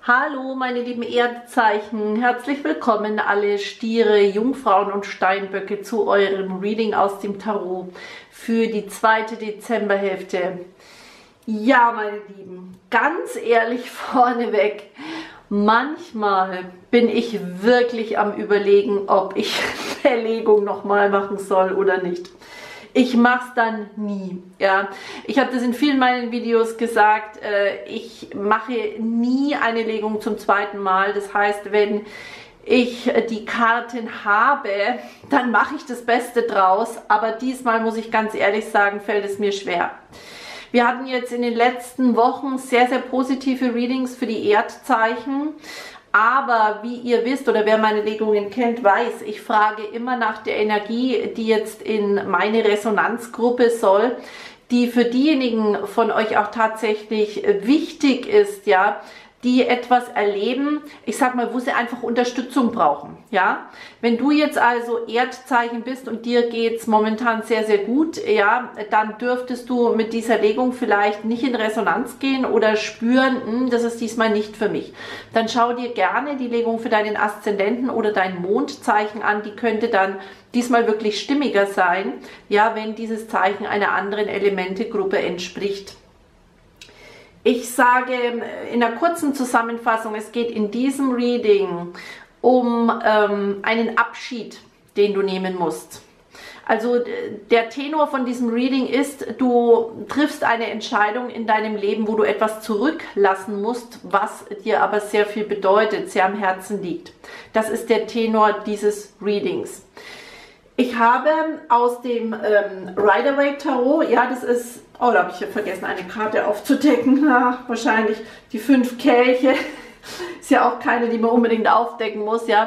Hallo meine lieben Erdzeichen, herzlich willkommen alle Stiere, Jungfrauen und Steinböcke zu eurem Reading aus dem Tarot für die zweite Dezemberhälfte. Ja meine Lieben, ganz ehrlich vorneweg, manchmal bin ich wirklich am Überlegen, ob ich eine Legung nochmal machen soll oder nicht. Ich mache es dann nie. Ja, ich habe das in vielen meinen Videos gesagt, ich mache nie eine Legung zum zweiten Mal. Das heißt, wenn ich die Karten habe, dann mache ich das Beste draus. Aber diesmal muss ich ganz ehrlich sagen, fällt es mir schwer. Wir hatten jetzt in den letzten Wochen sehr, sehr positive Readings für die Erdzeichen. Aber wie ihr wisst oder wer meine Legungen kennt, weiß, ich frage immer nach der Energie, die jetzt in meine Resonanzgruppe soll, die für diejenigen von euch auch tatsächlich wichtig ist, ja, die etwas erleben, ich sag mal, wo sie einfach Unterstützung brauchen, ja. Wenn du jetzt also Erdzeichen bist und dir geht's momentan sehr, sehr gut, ja, dann dürftest du mit dieser Legung vielleicht nicht in Resonanz gehen oder spüren, das ist diesmal nicht für mich. Dann schau dir gerne die Legung für deinen Aszendenten oder dein Mondzeichen an, die könnte dann diesmal wirklich stimmiger sein, ja, wenn dieses Zeichen einer anderen Elementegruppe entspricht. Ich sage in einer kurzen Zusammenfassung, es geht in diesem Reading um einen Abschied, den du nehmen musst. Also der Tenor von diesem Reading ist, du triffst eine Entscheidung in deinem Leben, wo du etwas zurücklassen musst, was dir aber sehr viel bedeutet, sehr am Herzen liegt. Das ist der Tenor dieses Readings. Ich habe aus dem Rider-Waite-Tarot, ja, das ist, oh, da habe ich ja vergessen, eine Karte aufzudecken, ja, wahrscheinlich die 5 Kelche, ist ja auch keine, die man unbedingt aufdecken muss, ja.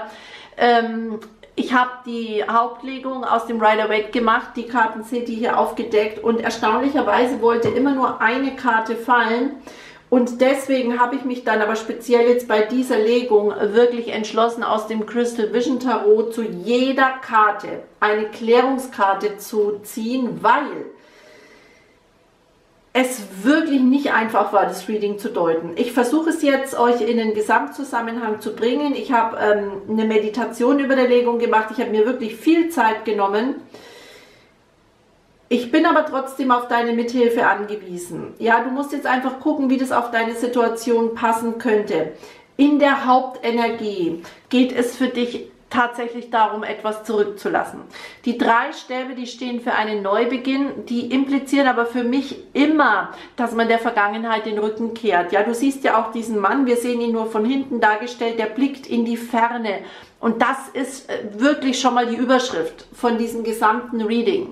Ich habe die Hauptlegung aus dem Rider-Waite gemacht, die Karten sind die hier aufgedeckt und erstaunlicherweise wollte immer nur eine Karte fallen. Und deswegen habe ich mich dann aber speziell jetzt bei dieser Legung wirklich entschlossen, aus dem Crystal Vision Tarot zu jeder Karte eine Klärungskarte zu ziehen, weil es wirklich nicht einfach war, das Reading zu deuten. Ich versuche es jetzt, euch in den Gesamtzusammenhang zu bringen. Ich habe eine Meditation über der Legung gemacht. Ich habe mir wirklich viel Zeit genommen. Ich bin aber trotzdem auf deine Mithilfe angewiesen. Ja, du musst jetzt einfach gucken, wie das auf deine Situation passen könnte. In der Hauptenergie geht es für dich tatsächlich darum, etwas zurückzulassen. Die 3 Stäbe, die stehen für einen Neubeginn, die implizieren aber für mich immer, dass man der Vergangenheit den Rücken kehrt. Ja, du siehst ja auch diesen Mann, wir sehen ihn nur von hinten dargestellt, der blickt in die Ferne. Und das ist wirklich schon mal die Überschrift von diesem gesamten Reading.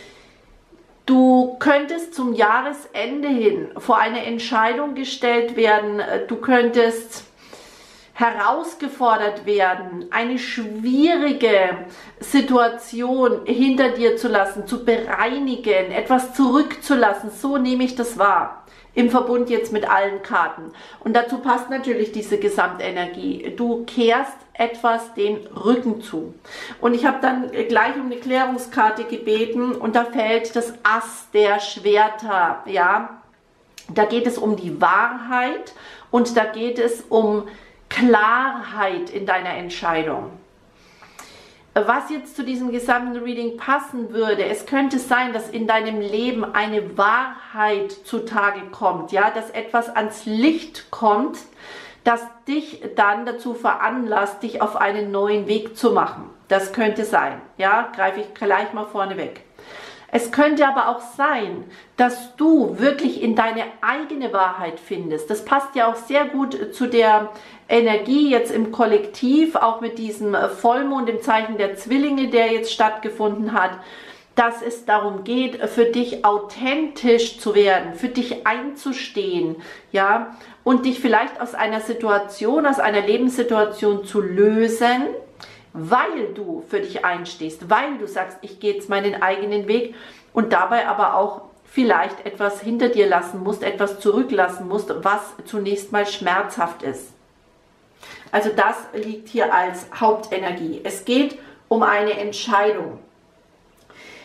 Du könntest zum Jahresende hin vor eine Entscheidung gestellt werden, du könntest herausgefordert werden, eine schwierige Situation hinter dir zu lassen, zu bereinigen, etwas zurückzulassen, so nehme ich das wahr. Im Verbund jetzt mit allen Karten. Und dazu passt natürlich diese Gesamtenergie. Du kehrst etwas den Rücken zu. Und ich habe dann gleich um eine Klärungskarte gebeten und da fällt das Ass der Schwerter. Ja, da geht es um die Wahrheit und da geht es um Klarheit in deiner Entscheidung. Was jetzt zu diesem gesamten Reading passen würde, es könnte sein, dass in deinem Leben eine Wahrheit zutage kommt, ja, dass etwas ans Licht kommt, das dich dann dazu veranlasst, dich auf einen neuen Weg zu machen. Das könnte sein, ja, greife ich gleich mal vorne weg. Es könnte aber auch sein, dass du wirklich in deine eigene Wahrheit findest. Das passt ja auch sehr gut zu der Energie jetzt im Kollektiv, auch mit diesem Vollmond im Zeichen der Zwillinge, der jetzt stattgefunden hat, dass es darum geht, für dich authentisch zu werden, für dich einzustehen, ja, und dich vielleicht aus einer Situation, aus einer Lebenssituation zu lösen, weil du für dich einstehst, weil du sagst, ich gehe jetzt meinen eigenen Weg und dabei aber auch vielleicht etwas hinter dir lassen musst, etwas zurücklassen musst, was zunächst mal schmerzhaft ist. Also das liegt hier als Hauptenergie. Es geht um eine Entscheidung.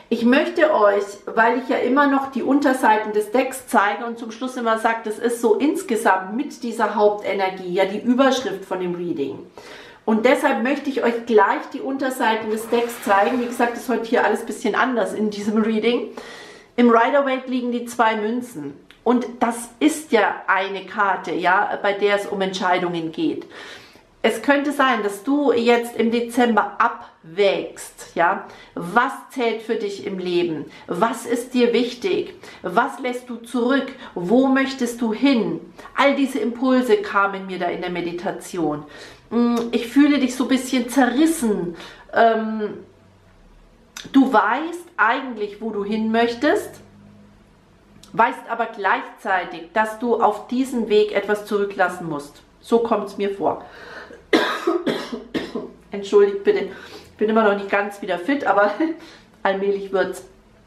Ich möchte euch, weil ich ja immer noch die Unterseiten des Decks zeige und zum Schluss immer sage, das ist so insgesamt mit dieser Hauptenergie, ja die Überschrift von dem Reading. Und deshalb möchte ich euch gleich die Unterseiten des Decks zeigen. Wie gesagt, das ist heute hier alles ein bisschen anders in diesem Reading. Im Rider-Waite liegen die 2 Münzen. Und das ist ja eine Karte, ja, bei der es um Entscheidungen geht. Es könnte sein, dass du jetzt im Dezember abwägst, ja, was zählt für dich im Leben, was ist dir wichtig, was lässt du zurück, wo möchtest du hin. All diese Impulse kamen mir da in der Meditation. Ich fühle dich so ein bisschen zerrissen. Du weißt eigentlich, wo du hin möchtest, weißt aber gleichzeitig, dass du auf diesem Weg etwas zurücklassen musst. So kommt es mir vor. Entschuldigt bitte, ich bin immer noch nicht ganz wieder fit, aber allmählich wird's.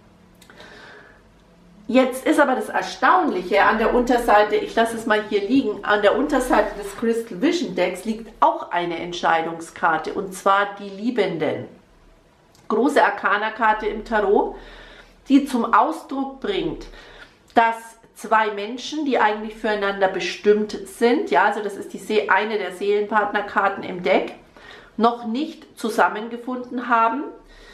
Jetzt ist aber das Erstaunliche an der Unterseite, ich lasse es mal hier liegen, an der Unterseite des Crystal Vision Decks liegt auch eine Entscheidungskarte, und zwar die Liebenden. Große Arkana-Karte im Tarot, die zum Ausdruck bringt, dass 2 Menschen, die eigentlich füreinander bestimmt sind, ja, also das ist eine der Seelenpartnerkarten im Deck, noch nicht zusammengefunden haben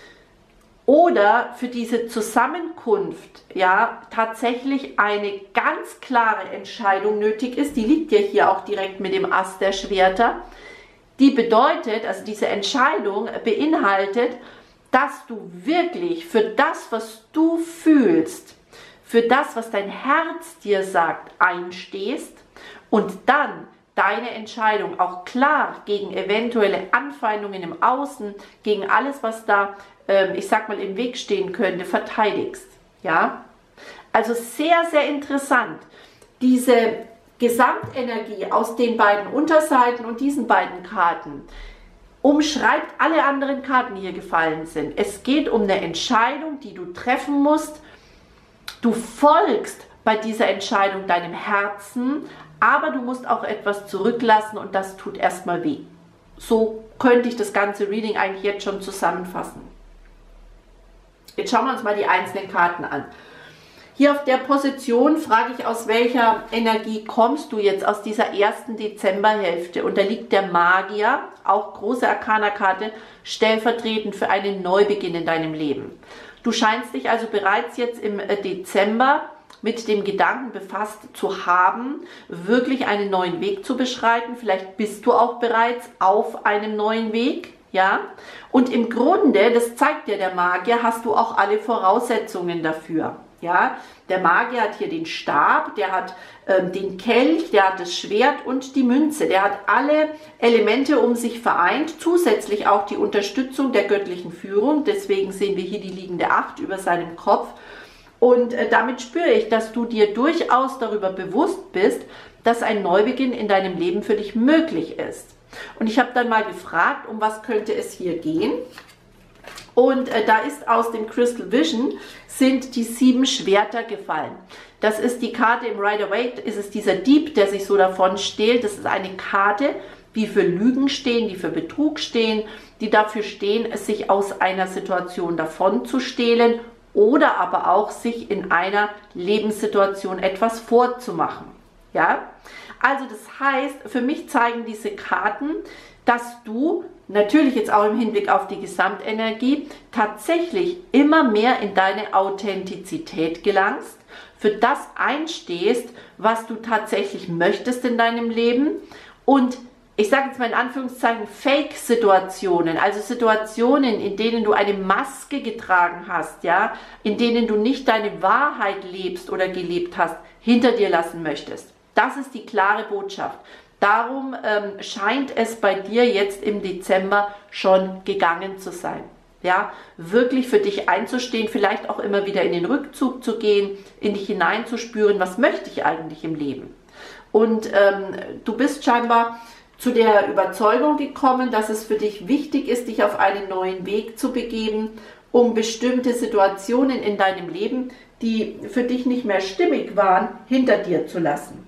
oder für diese Zusammenkunft, ja, tatsächlich eine ganz klare Entscheidung nötig ist. Die liegt ja hier auch direkt mit dem Ass der Schwerter. Die bedeutet, also diese Entscheidung beinhaltet, dass du wirklich für das, was du fühlst, für das, was dein Herz dir sagt, einstehst und dann deine Entscheidung auch klar gegen eventuelle Anfeindungen im Außen, gegen alles, was da, ich sag mal, im Weg stehen könnte, verteidigst. Ja? Also sehr, sehr interessant. Diese Gesamtenergie aus den beiden Unterseiten und diesen beiden Karten umschreibt alle anderen Karten, die hier gefallen sind. Es geht um eine Entscheidung, die du treffen musst. Du folgst bei dieser Entscheidung deinem Herzen, aber du musst auch etwas zurücklassen und das tut erstmal weh. So könnte ich das ganze Reading eigentlich jetzt schon zusammenfassen. Jetzt schauen wir uns mal die einzelnen Karten an. Hier auf der Position frage ich, aus welcher Energie kommst du jetzt aus dieser ersten Dezemberhälfte? Und da liegt der Magier, auch große Arkana-Karte, stellvertretend für einen Neubeginn in deinem Leben. Du scheinst dich also bereits jetzt im Dezember mit dem Gedanken befasst zu haben, wirklich einen neuen Weg zu beschreiten. Vielleicht bist du auch bereits auf einem neuen Weg, ja. Und im Grunde, das zeigt dir der Magier, hast du auch alle Voraussetzungen dafür. Ja, der Magier hat hier den Stab, der hat den Kelch, der hat das Schwert und die Münze. Der hat alle Elemente um sich vereint, zusätzlich auch die Unterstützung der göttlichen Führung. Deswegen sehen wir hier die liegende 8 über seinem Kopf. Und damit spüre ich, dass du dir durchaus darüber bewusst bist, dass ein Neubeginn in deinem Leben für dich möglich ist. Und ich habe dann mal gefragt, um was könnte es hier gehen? Und da ist aus dem Crystal Vision sind die 7 Schwerter gefallen. Das ist die Karte im Rider-Waite, ist es dieser Dieb, der sich so davon stehlt. Das ist eine Karte, die für Lügen stehen, die für Betrug stehen, die dafür stehen, sich aus einer Situation davon zu stehlen oder aber auch sich in einer Lebenssituation etwas vorzumachen. Ja? Also das heißt, für mich zeigen diese Karten, dass du natürlich jetzt auch im Hinblick auf die Gesamtenergie tatsächlich immer mehr in deine Authentizität gelangst, für das einstehst, was du tatsächlich möchtest in deinem Leben und ich sage jetzt mal in Anführungszeichen Fake-Situationen, also Situationen, in denen du eine Maske getragen hast, ja, in denen du nicht deine Wahrheit lebst oder gelebt hast, hinter dir lassen möchtest. Das ist die klare Botschaft. Darum scheint es bei dir jetzt im Dezember schon gegangen zu sein. Ja, wirklich für dich einzustehen, vielleicht auch immer wieder in den Rückzug zu gehen, in dich hineinzuspüren, was möchte ich eigentlich im Leben. Und du bist scheinbar zu der Überzeugung gekommen, dass es für dich wichtig ist, dich auf einen neuen Weg zu begeben, um bestimmte Situationen in deinem Leben, die für dich nicht mehr stimmig waren, hinter dir zu lassen.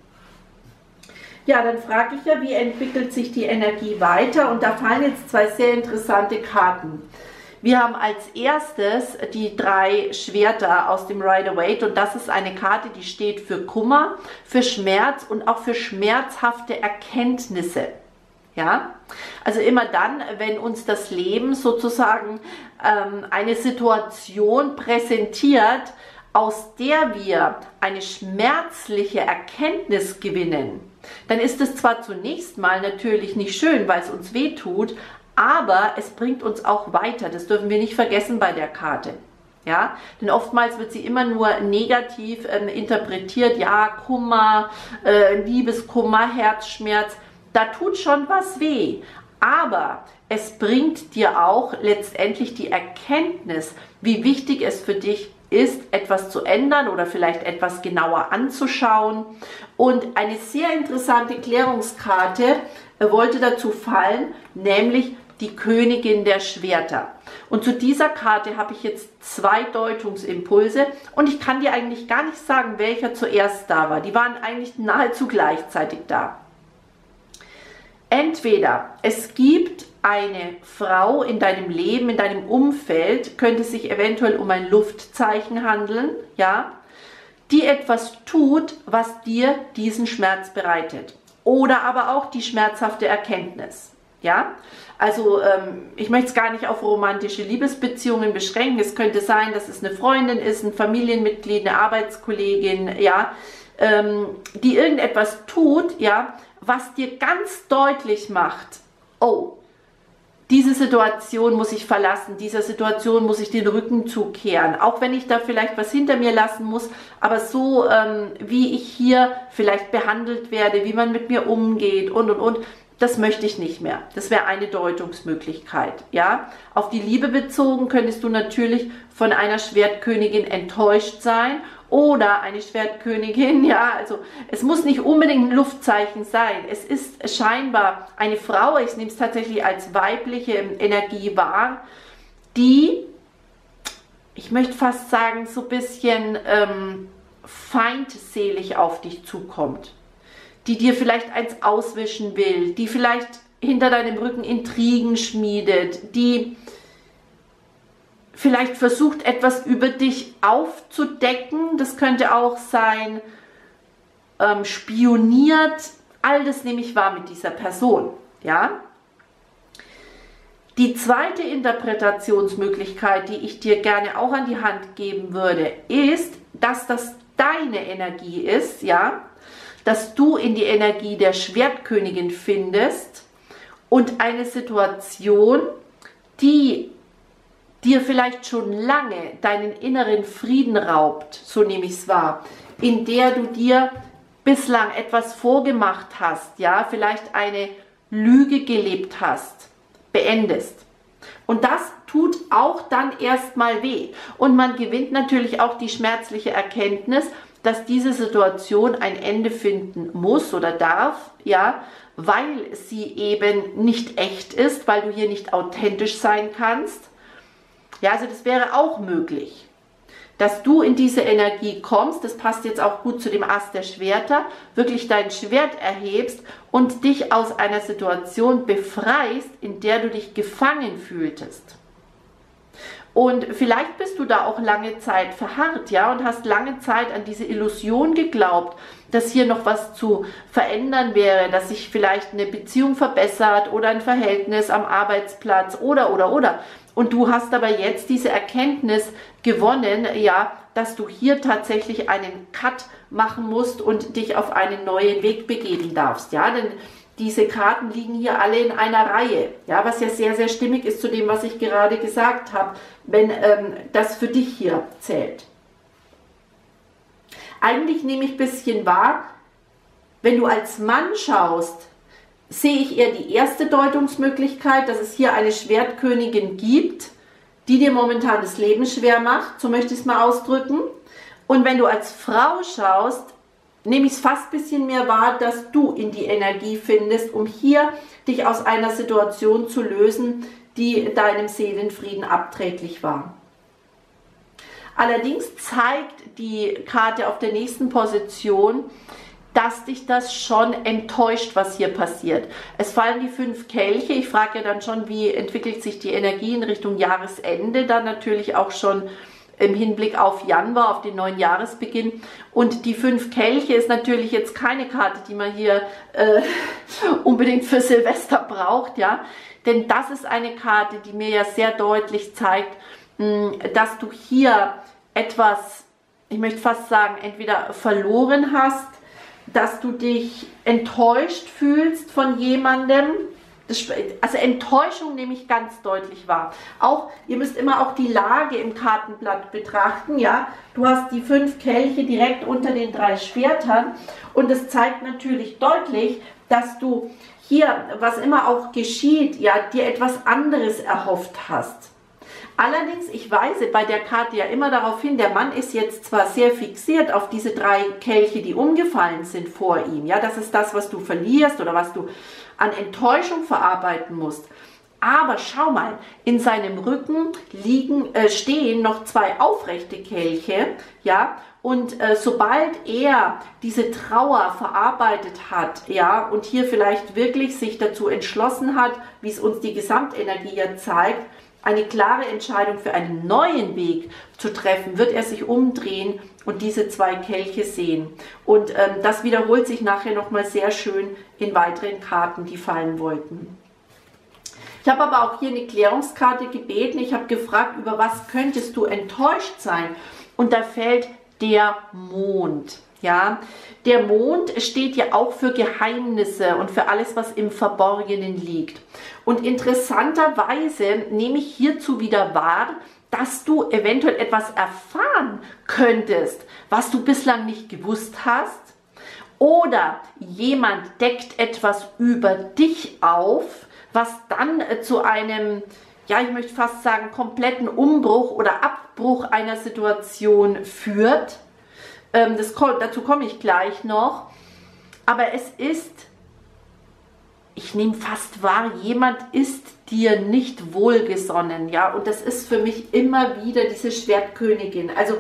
Ja, dann frage ich ja, wie entwickelt sich die Energie weiter? Und da fallen jetzt 2 sehr interessante Karten. Wir haben als erstes die 3 Schwerter aus dem Rider-Waite und das ist eine Karte, die steht für Kummer, für Schmerz und auch für schmerzhafte Erkenntnisse. Ja, also immer dann, wenn uns das Leben sozusagen eine Situation präsentiert, aus der wir eine schmerzliche Erkenntnis gewinnen, dann ist es zwar zunächst mal natürlich nicht schön, weil es uns weh tut, aber es bringt uns auch weiter. Das dürfen wir nicht vergessen bei der Karte. Ja, denn oftmals wird sie immer nur negativ interpretiert. Ja, Kummer, Liebeskummer, Herzschmerz. Da tut schon was weh, aber es bringt dir auch letztendlich die Erkenntnis, wie wichtig es für dich ist, etwas zu ändern oder vielleicht etwas genauer anzuschauen. Und eine sehr interessante Klärungskarte wollte dazu fallen, nämlich die Königin der Schwerter. Und zu dieser Karte habe ich jetzt 2 Deutungsimpulse und ich kann dir eigentlich gar nicht sagen, welcher zuerst da war. Die waren eigentlich nahezu gleichzeitig da. Entweder es gibt eine Frau in deinem Leben, in deinem Umfeld, könnte sich eventuell um ein Luftzeichen handeln, ja, die etwas tut, was dir diesen Schmerz bereitet. Oder aber auch die schmerzhafte Erkenntnis, ja. Also ich möchte es gar nicht auf romantische Liebesbeziehungen beschränken. Es könnte sein, dass es eine Freundin ist, ein Familienmitglied, eine Arbeitskollegin, ja, die irgendetwas tut, ja, was dir ganz deutlich macht, oh, diese Situation muss ich verlassen, dieser Situation muss ich den Rücken zukehren, auch wenn ich da vielleicht was hinter mir lassen muss, aber so wie ich hier vielleicht behandelt werde, wie man mit mir umgeht und, das möchte ich nicht mehr. Das wäre eine Deutungsmöglichkeit. Ja? Auf die Liebe bezogen könntest du natürlich von einer Schwertkönigin enttäuscht sein oder eine Schwertkönigin, ja, also es muss nicht unbedingt ein Luftzeichen sein. Es ist scheinbar eine Frau, ich nehme es tatsächlich als weibliche Energie wahr, die, ich möchte fast sagen, so ein bisschen feindselig auf dich zukommt. Die dir vielleicht eins auswischen will, die vielleicht hinter deinem Rücken Intrigen schmiedet, die vielleicht versucht, etwas über dich aufzudecken. Das könnte auch sein, spioniert. All das nehme ich wahr mit dieser Person. Ja? Die zweite Interpretationsmöglichkeit, die ich dir gerne auch an die Hand geben würde, ist, dass das deine Energie ist, ja, dass du in die Energie der Schwertkönigin findest und eine Situation, die dir vielleicht schon lange deinen inneren Frieden raubt, so nehme ich es wahr, in der du dir bislang etwas vorgemacht hast, ja, vielleicht eine Lüge gelebt hast, beendest. Und das tut auch dann erstmal weh. Und man gewinnt natürlich auch die schmerzliche Erkenntnis, dass diese Situation ein Ende finden muss oder darf, ja, weil sie eben nicht echt ist, weil du hier nicht authentisch sein kannst. Ja, also das wäre auch möglich, dass du in diese Energie kommst, das passt jetzt auch gut zu dem Ass der Schwerter, wirklich dein Schwert erhebst und dich aus einer Situation befreist, in der du dich gefangen fühltest. Und vielleicht bist du da auch lange Zeit verharrt, ja, und hast lange Zeit an diese Illusion geglaubt, dass hier noch was zu verändern wäre, dass sich vielleicht eine Beziehung verbessert oder ein Verhältnis am Arbeitsplatz oder. Und du hast aber jetzt diese Erkenntnis gewonnen, ja, dass du hier tatsächlich einen Cut machen musst und dich auf einen neuen Weg begeben darfst, ja, denn diese Karten liegen hier alle in einer Reihe, ja, was ja sehr, sehr stimmig ist zu dem, was ich gerade gesagt habe, wenn das für dich hier zählt. Eigentlich nehme ich ein bisschen wahr, wenn du als Mann schaust, sehe ich eher die erste Deutungsmöglichkeit, dass es hier eine Schwertkönigin gibt, die dir momentan das Leben schwer macht, so möchte ich es mal ausdrücken. Und wenn du als Frau schaust, nehme ich es fast ein bisschen mehr wahr, dass du in die Energie findest, um hier dich aus einer Situation zu lösen, die deinem Seelenfrieden abträglich war. Allerdings zeigt die Karte auf der nächsten Position, dass dich das schon enttäuscht, was hier passiert. Es fallen die 5 Kelche. Ich frage ja dann schon, wie entwickelt sich die Energie in Richtung Jahresende, dann natürlich auch schon im Hinblick auf Januar, auf den neuen Jahresbeginn. Und die 5 Kelche ist natürlich jetzt keine Karte, die man hier unbedingt für Silvester braucht, ja. Denn das ist eine Karte, die mir ja sehr deutlich zeigt, dass du hier etwas, ich möchte fast sagen, entweder verloren hast, dass du dich enttäuscht fühlst von jemandem. Also Enttäuschung nehme ich ganz deutlich wahr. Auch, ihr müsst immer auch die Lage im Kartenblatt betrachten, ja. Du hast die 5 Kelche direkt unter den 3 Schwertern und es zeigt natürlich deutlich, dass du hier, was immer auch geschieht, ja, dir etwas anderes erhofft hast. Allerdings, ich weise bei der Karte ja immer darauf hin, der Mann ist jetzt zwar sehr fixiert auf diese 3 Kelche, die umgefallen sind vor ihm, ja, das ist das, was du verlierst oder was du an Enttäuschung verarbeiten musst. Aber schau mal, in seinem Rücken stehen noch 2 aufrechte Kelche, ja, und sobald er diese Trauer verarbeitet hat, ja, und hier vielleicht wirklich sich dazu entschlossen hat, wie es uns die Gesamtenergie ja zeigt, eine klare Entscheidung für einen neuen Weg zu treffen, wird er sich umdrehen und diese 2 Kelche sehen. Und das wiederholt sich nachher nochmal sehr schön in weiteren Karten, die fallen wollten. Ich habe aber auch hier eine Klärungskarte gebeten. Ich habe gefragt, über was könntest du enttäuscht sein? Und da fällt der Mond. Ja, der Mond steht ja auch für Geheimnisse und für alles, was im Verborgenen liegt. Und interessanterweise nehme ich hierzu wieder wahr, dass du eventuell etwas erfahren könntest, was du bislang nicht gewusst hast. Oder jemand deckt etwas über dich auf, was dann zu einem, ja, ich möchte fast sagen, kompletten Umbruch oder Abbruch einer Situation führt. Dazu komme ich gleich noch. Aber es ist, ich nehme fast wahr, jemand ist dir nicht wohlgesonnen, ja, und das ist für mich immer wieder diese Schwertkönigin. Also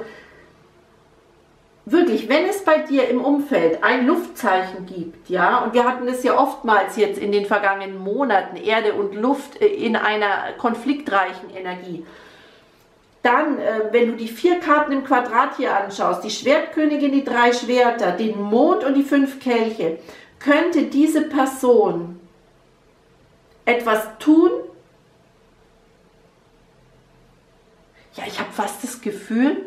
wirklich, wenn es bei dir im Umfeld ein Luftzeichen gibt, ja, und wir hatten das ja oftmals jetzt in den vergangenen Monaten, Erde und Luft in einer konfliktreichen Energie, dann, wenn du die 4 Karten im Quadrat hier anschaust, die Schwertkönigin, die 3 Schwerter, den Mond und die 5 Kelche, könnte diese Person etwas tun? Ja, ich habe fast das Gefühl,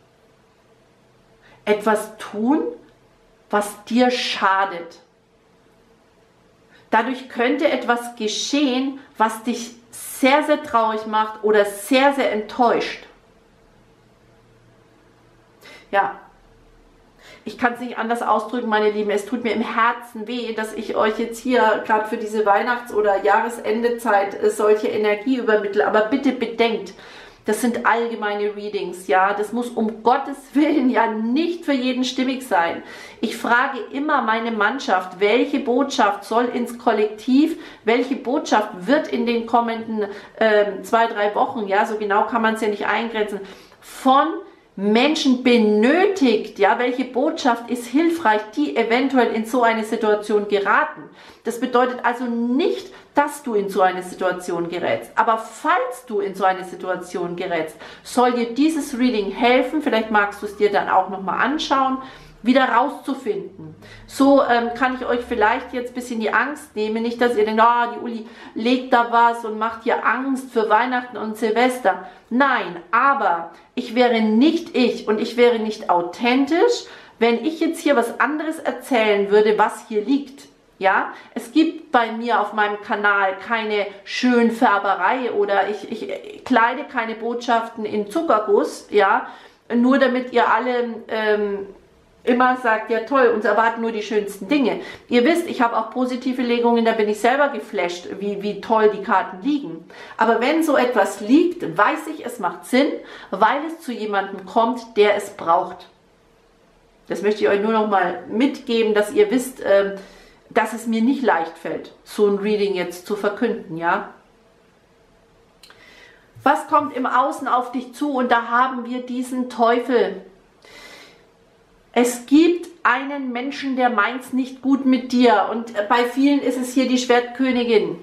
etwas tun, was dir schadet. Dadurch könnte etwas geschehen, was dich sehr, sehr traurig macht oder sehr, sehr enttäuscht. Ja, ich kann es nicht anders ausdrücken, meine Lieben. Es tut mir im Herzen weh, dass ich euch jetzt hier gerade für diese Weihnachts- oder Jahresendezeit solche Energie übermittle. Aber bitte bedenkt, das sind allgemeine Readings, ja. Das muss um Gottes Willen ja nicht für jeden stimmig sein. Ich frage immer meine Mannschaft, welche Botschaft soll ins Kollektiv, welche Botschaft wird in den kommenden 2-3 Wochen, ja, so genau kann man es ja nicht eingrenzen, von Menschen benötigt, ja, welche Botschaft ist hilfreich, die eventuell in so eine Situation geraten. Das bedeutet also nicht, dass du in so eine Situation gerätst. Aber falls du in so eine Situation gerätst, soll dir dieses Reading helfen, vielleicht magst du es dir dann auch nochmal anschauen, wieder rauszufinden. So kann ich euch vielleicht jetzt ein bisschen die Angst nehmen, nicht, dass ihr denkt, die Uli legt da was und macht hier Angst für Weihnachten und Silvester. Nein, aber ich wäre nicht ich und ich wäre nicht authentisch, wenn ich jetzt hier was anderes erzählen würde, was hier liegt. Ja, es gibt bei mir auf meinem Kanal keine Schönfärberei oder ich kleide keine Botschaften in Zuckerguss, ja, nur damit ihr alle immer sagt, ja toll, uns erwarten nur die schönsten Dinge. Ihr wisst, ich habe auch positive Legungen, da bin ich selber geflasht, wie toll die Karten liegen. Aber wenn so etwas liegt, weiß ich, es macht Sinn, weil es zu jemandem kommt, der es braucht. Das möchte ich euch nur noch mal mitgeben, dass ihr wisst, dass es mir nicht leicht fällt, so ein Reading jetzt zu verkünden, ja. Was kommt im Außen auf dich zu? Und da haben wir diesen Teufel. Es gibt einen Menschen, der meint es nicht gut mit dir. Und bei vielen ist es hier die Schwertkönigin.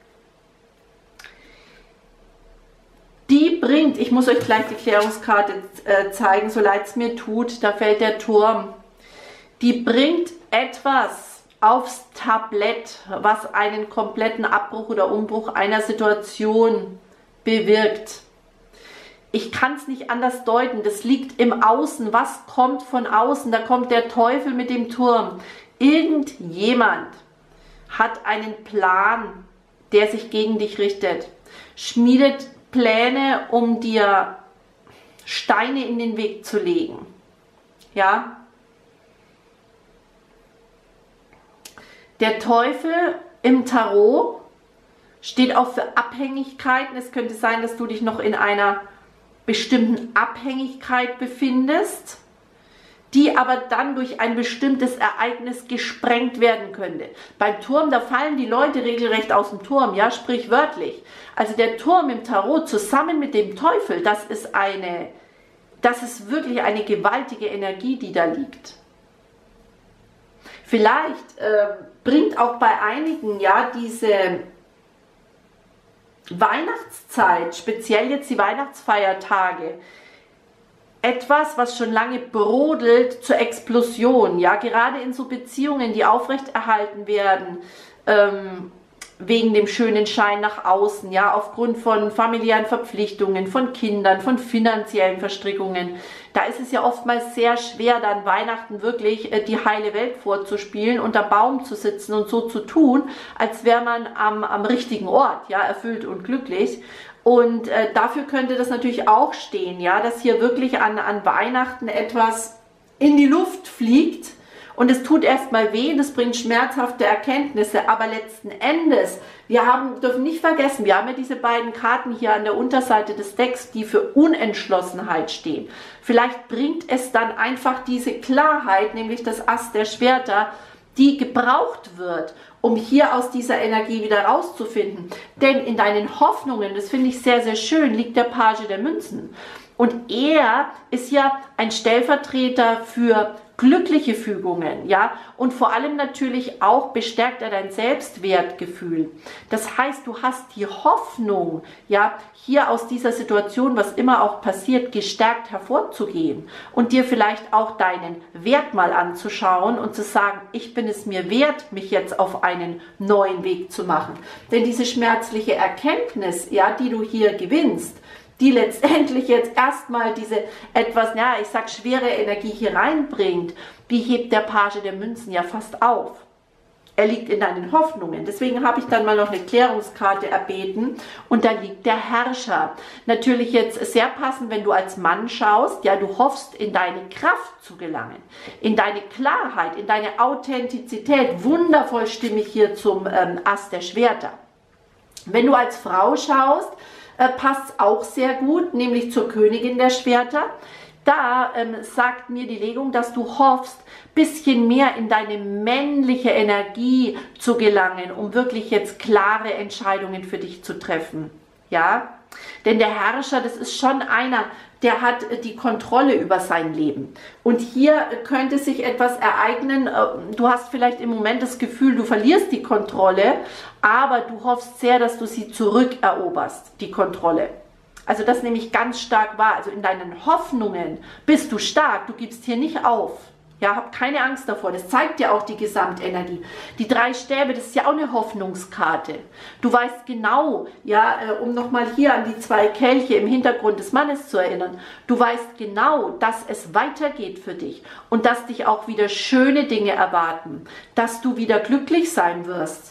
Die bringt, ich muss euch gleich die Klärungskarte zeigen, so leid es mir tut, da fällt der Turm. Die bringt etwas aufs Tablett, was einen kompletten Abbruch oder Umbruch einer Situation bewirkt. Ich kann es nicht anders deuten, das liegt im Außen. Was kommt von außen? Da kommt der Teufel mit dem Turm. Irgendjemand hat einen Plan, der sich gegen dich richtet, schmiedet Pläne, um dir Steine in den Weg zu legen. Ja? Der Teufel im Tarot steht auch für Abhängigkeiten. Es könnte sein, dass du dich noch in einer bestimmten Abhängigkeit befindest, die aber dann durch ein bestimmtes Ereignis gesprengt werden könnte. Beim Turm, da fallen die Leute regelrecht aus dem Turm, ja, sprichwörtlich. Also der Turm im Tarot zusammen mit dem Teufel, das ist wirklich eine gewaltige Energie, die da liegt. Vielleicht bringt auch bei einigen ja diese Weihnachtszeit, speziell jetzt die Weihnachtsfeiertage, etwas, was schon lange brodelt, zur Explosion. Ja, gerade in so Beziehungen, die aufrechterhalten werden, wegen dem schönen Schein nach außen, ja, aufgrund von familiären Verpflichtungen, von Kindern, von finanziellen Verstrickungen. Da ist es ja oftmals sehr schwer, dann Weihnachten wirklich die heile Welt vorzuspielen, unter Baum zu sitzen und so zu tun, als wäre man am richtigen Ort, ja, erfüllt und glücklich. Und dafür könnte das natürlich auch stehen, ja, dass hier wirklich an Weihnachten etwas in die Luft fliegt. Und es tut erstmal weh, das bringt schmerzhafte Erkenntnisse, aber letzten Endes, dürfen nicht vergessen, wir haben ja diese beiden Karten hier an der Unterseite des Decks, die für Unentschlossenheit stehen. Vielleicht bringt es dann einfach diese Klarheit, nämlich das Ass der Schwerter, die gebraucht wird, um hier aus dieser Energie wieder rauszufinden. Denn in deinen Hoffnungen, das finde ich sehr, sehr schön, liegt der Page der Münzen. Und er ist ja ein Stellvertreter für glückliche Fügungen, ja, und vor allem natürlich auch bestärkt er dein Selbstwertgefühl. Das heißt, du hast die Hoffnung, ja, hier aus dieser Situation, was immer auch passiert, gestärkt hervorzugehen und dir vielleicht auch deinen Wert mal anzuschauen und zu sagen, ich bin es mir wert, mich jetzt auf einen neuen Weg zu machen. Denn diese schmerzliche Erkenntnis, ja, die du hier gewinnst, die letztendlich jetzt erstmal diese etwas, ja, ich sag, schwere Energie hier reinbringt, die hebt der Page der Münzen ja fast auf. Er liegt in deinen Hoffnungen. Deswegen habe ich dann mal noch eine Klärungskarte erbeten und da liegt der Herrscher. Natürlich jetzt sehr passend, wenn du als Mann schaust, ja, du hoffst, in deine Kraft zu gelangen, in deine Klarheit, in deine Authentizität. Wundervoll stimmig hier zum Ass der Schwerter. Wenn du als Frau schaust, passt es auch sehr gut, nämlich zur Königin der Schwerter. Da sagt mir die Legung, dass du hoffst, ein bisschen mehr in deine männliche Energie zu gelangen, um wirklich jetzt klare Entscheidungen für dich zu treffen. Ja, denn der Herrscher, das ist schon einer, der hat die Kontrolle über sein Leben. Und hier könnte sich etwas ereignen. Du hast vielleicht im Moment das Gefühl, du verlierst die Kontrolle, aber du hoffst sehr, dass du sie zurückeroberst, die Kontrolle. Also das nehme ich ganz stark wahr. Also in deinen Hoffnungen bist du stark, du gibst hier nicht auf. Ja, hab keine Angst davor. Das zeigt dir auch die Gesamtenergie. Die 3 Stäbe, das ist ja auch eine Hoffnungskarte. Du weißt genau, ja, um nochmal hier an die 2 Kelche im Hintergrund des Mannes zu erinnern, du weißt genau, dass es weitergeht für dich und dass dich auch wieder schöne Dinge erwarten, dass du wieder glücklich sein wirst.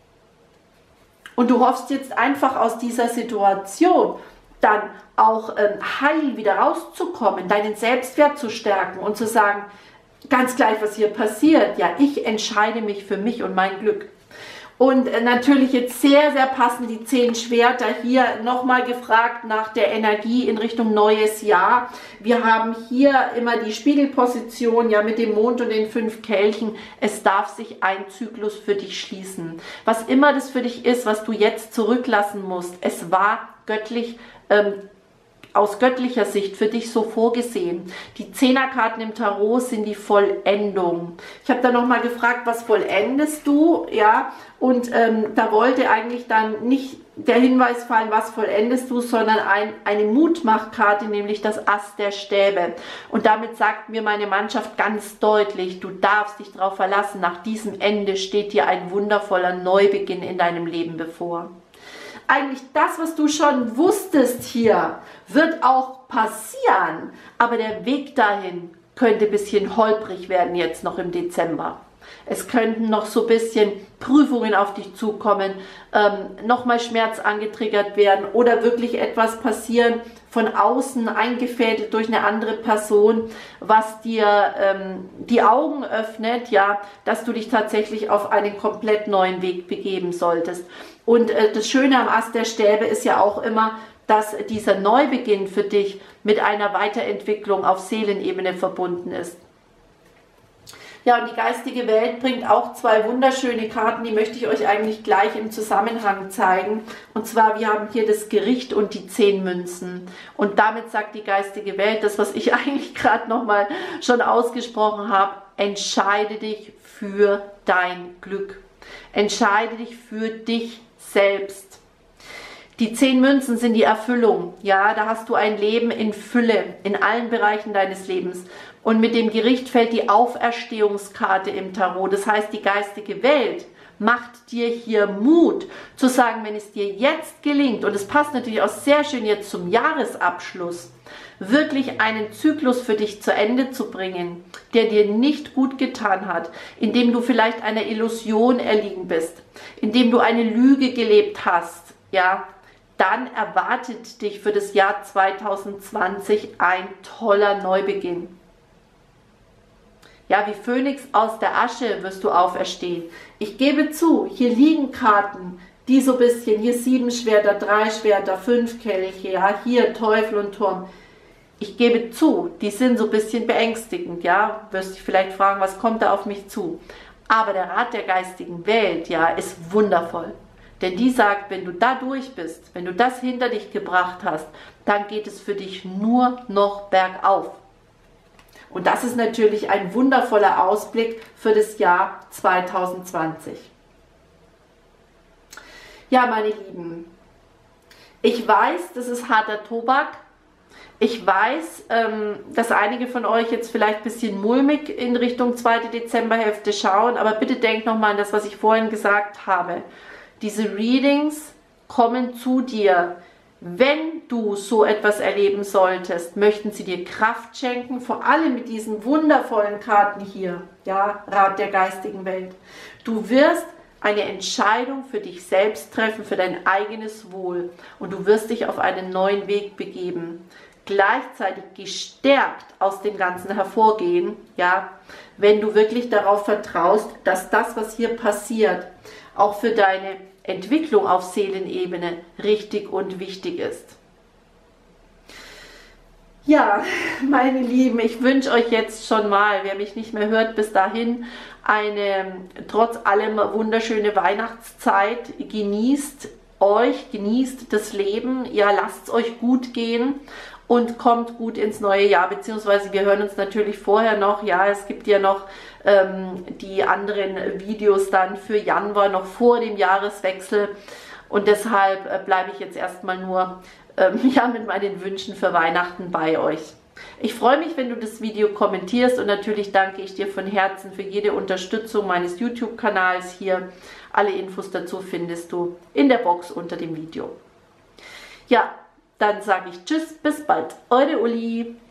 Und du hoffst jetzt einfach aus dieser Situation dann auch heil wieder rauszukommen, deinen Selbstwert zu stärken und zu sagen, ganz gleich, was hier passiert, ja, ich entscheide mich für mich und mein Glück. Und natürlich jetzt sehr, sehr passend die 10 Schwerter hier nochmal gefragt nach der Energie in Richtung neues Jahr. Wir haben hier immer die Spiegelposition, ja, mit dem Mond und den 5 Kelchen. Es darf sich ein Zyklus für dich schließen. Was immer das für dich ist, was du jetzt zurücklassen musst, es war göttlich aus göttlicher Sicht für dich so vorgesehen. Die Zehnerkarten im Tarot sind die Vollendung. Ich habe da nochmal gefragt, was vollendest du? Ja, und da wollte eigentlich dann nicht der Hinweis fallen, was vollendest du, sondern eine Mutmachkarte, nämlich das Ass der Stäbe. Und damit sagt mir meine Mannschaft ganz deutlich, du darfst dich darauf verlassen, nach diesem Ende steht dir ein wundervoller Neubeginn in deinem Leben bevor. Eigentlich das, was du schon wusstest hier, wird auch passieren, aber der Weg dahin könnte ein bisschen holprig werden jetzt noch im Dezember. Es könnten noch so ein bisschen Prüfungen auf dich zukommen, nochmal Schmerz angetriggert werden oder wirklich etwas passieren von außen eingefädelt durch eine andere Person, was dir die Augen öffnet, ja, dass du dich tatsächlich auf einen komplett neuen Weg begeben solltest. Und das Schöne am Ass der Stäbe ist ja auch immer, dass dieser Neubeginn für dich mit einer Weiterentwicklung auf Seelenebene verbunden ist. Ja, und die geistige Welt bringt auch zwei wunderschöne Karten, die möchte ich euch eigentlich gleich im Zusammenhang zeigen. Und zwar, wir haben hier das Gericht und die 10 Münzen. Und damit sagt die geistige Welt, das, was ich eigentlich gerade nochmal schon ausgesprochen habe, entscheide dich für dein Glück. Entscheide dich für dich selbst. Die 10 Münzen sind die Erfüllung. Ja, da hast du ein Leben in Fülle, in allen Bereichen deines Lebens. Und mit dem Gericht fällt die Auferstehungskarte im Tarot. Das heißt, die geistige Welt macht dir hier Mut, zu sagen, wenn es dir jetzt gelingt, und es passt natürlich auch sehr schön jetzt zum Jahresabschluss, wirklich einen Zyklus für dich zu Ende zu bringen, der dir nicht gut getan hat, indem du vielleicht einer Illusion erliegen bist, indem du eine Lüge gelebt hast, ja, dann erwartet dich für das Jahr 2020 ein toller Neubeginn. Ja, wie Phönix aus der Asche wirst du auferstehen. Ich gebe zu, hier liegen Karten, die so ein bisschen, hier 7 Schwerter, 3 Schwerter, 5 Kelche, ja, hier Teufel und Turm. Ich gebe zu, die sind so ein bisschen beängstigend, ja, wirst dich vielleicht fragen, was kommt da auf mich zu? Aber der Rat der geistigen Welt, ja, ist wundervoll. Denn die sagt, wenn du da durch bist, wenn du das hinter dich gebracht hast, dann geht es für dich nur noch bergauf. Und das ist natürlich ein wundervoller Ausblick für das Jahr 2020. Ja, meine Lieben, ich weiß, das ist harter Tobak. Ich weiß, dass einige von euch jetzt vielleicht ein bisschen mulmig in Richtung 2. Dezemberhälfte schauen, aber bitte denkt nochmal an das, was ich vorhin gesagt habe. Diese Readings kommen zu dir. Wenn du so etwas erleben solltest, möchten sie dir Kraft schenken, vor allem mit diesen wundervollen Karten hier, ja, Rat der geistigen Welt. Du wirst eine Entscheidung für dich selbst treffen, für dein eigenes Wohl, und du wirst dich auf einen neuen Weg begeben. Gleichzeitig gestärkt aus dem Ganzen hervorgehen, ja, wenn du wirklich darauf vertraust, dass das, was hier passiert, auch für deine Entwicklung auf Seelenebene richtig und wichtig ist. Ja, meine Lieben, ich wünsche euch jetzt schon mal, wer mich nicht mehr hört, bis dahin eine trotz allem wunderschöne Weihnachtszeit. Genießt euch, genießt das Leben, ja, lasst es euch gut gehen und kommt gut ins neue Jahr, beziehungsweise wir hören uns natürlich vorher noch, ja, es gibt ja noch die anderen Videos dann für Januar, noch vor dem Jahreswechsel, und deshalb bleibe ich jetzt erstmal nur ja, mit meinen Wünschen für Weihnachten bei euch. Ich freue mich, wenn du das Video kommentierst, und natürlich danke ich dir von Herzen für jede Unterstützung meines YouTube-Kanals hier. Alle Infos dazu findest du in der Box unter dem Video. Ja, dann sage ich Tschüss, bis bald, eure Uli.